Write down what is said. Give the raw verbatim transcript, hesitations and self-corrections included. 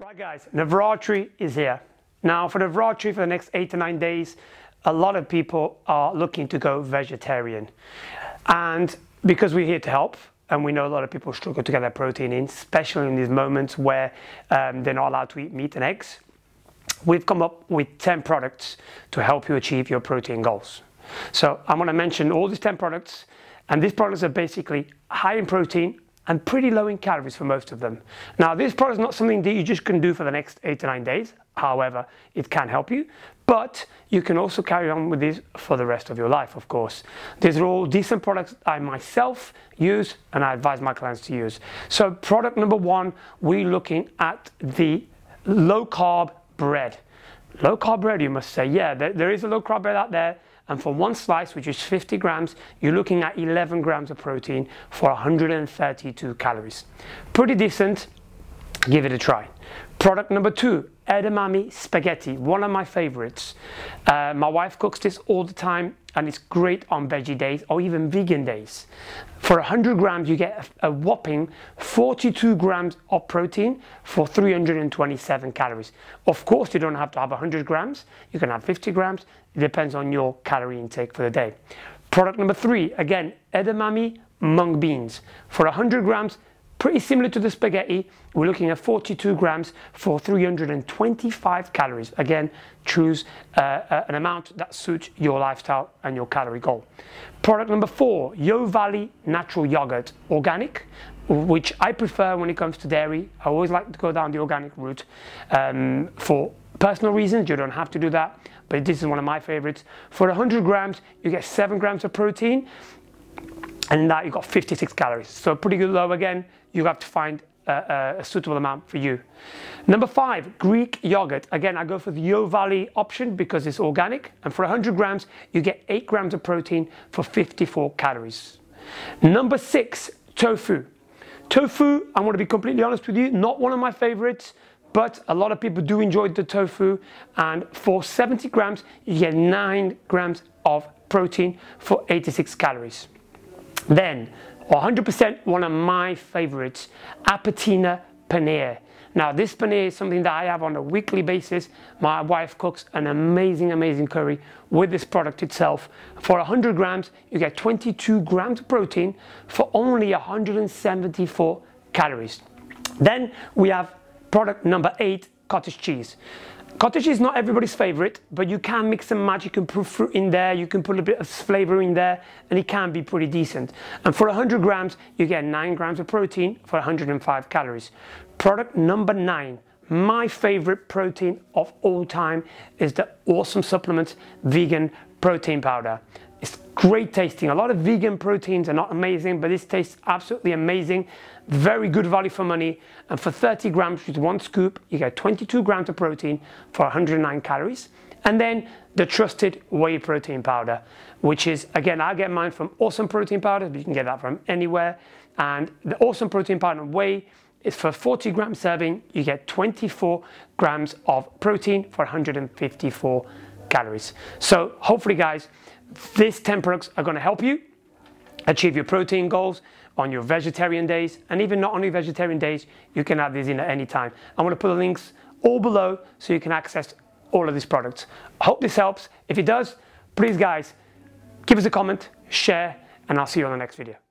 Right guys, Navratri is here. Now for Navratri for the next eight to nine days, a lot of people are looking to go vegetarian. And because we're here to help, and we know a lot of people struggle to get their protein in, especially in these moments where um, they're not allowed to eat meat and eggs, we've come up with ten products to help you achieve your protein goals. So I'm going to mention all these ten products, and these products are basically high in protein and pretty low in calories for most of them. Now, this product is not something that you just can do for the next eight to nine days. However, it can help you, but you can also carry on with this for the rest of your life, of course. These are all decent products I myself use and I advise my clients to use. So product number one, we're looking at the low carb bread. Low carb bread, you must say, yeah, there, there is a low carb bread out there. And for one slice, which is fifty grams, you're looking at eleven grams of protein for one hundred thirty-two calories. Pretty decent. Give it a try. Product number two, edamame spaghetti, one of my favorites. Uh, my wife cooks this all the time, and it's great on veggie days or even vegan days. For one hundred grams, you get a, a whopping forty-two grams of protein for three hundred twenty-seven calories. Of course, you don't have to have one hundred grams. You can have fifty grams. It depends on your calorie intake for the day. Product number three, again, edamame mung beans. For one hundred grams, pretty similar to the spaghetti, we're looking at forty-two grams for three hundred twenty-five calories. Again, choose uh, uh, an amount that suits your lifestyle and your calorie goal. Product number four, Yo Valley Natural Yogurt, organic, which I prefer when it comes to dairy. I always like to go down the organic route um, for personal reasons. You don't have to do that, but this is one of my favorites. For one hundred grams, you get seven grams of protein, and in that you got fifty-six calories. So pretty good low again. You have to find a, a suitable amount for you. Number five, Greek yogurt. Again, I go for the Yo Valley option because it's organic, and for one hundred grams, you get eight grams of protein for fifty-four calories. Number six, tofu. Tofu, I want to be completely honest with you, not one of my favorites, but a lot of people do enjoy the tofu, and for seventy grams, you get nine grams of protein for eighty-six calories. Then, one hundred percent one of my favorites, Apatina paneer. Now, this paneer is something that I have on a weekly basis. My wife cooks an amazing, amazing curry with this product itself. For one hundred grams, you get twenty-two grams of protein for only one hundred seventy-four calories. Then we have product number eight, cottage cheese. Cottage cheese is not everybody's favorite, but you can mix and match. You can put fruit in there, you can put a bit of flavor in there, and it can be pretty decent. And for one hundred grams, you get nine grams of protein for one hundred five calories. Product number nine, my favorite protein of all time, is the Awesome Supplements vegan protein powder. It's great tasting. A lot of vegan proteins are not amazing, but this tastes absolutely amazing. Very good value for money. And for thirty grams with one scoop, you get twenty-two grams of protein for one hundred nine calories. And then the trusted whey protein powder, which is, again, I get mine from Awesome Protein Powder, but you can get that from anywhere. And the Awesome Protein Powder whey is for forty gram serving, you get twenty-four grams of protein for one hundred fifty-four calories. So hopefully, guys, these ten products are going to help you achieve your protein goals on your vegetarian days, and even not only vegetarian days, you can add these in at any time. I'm going to put the links all below so you can access all of these products. I hope this helps. If it does, please guys, give us a comment, share, and I'll see you on the next video.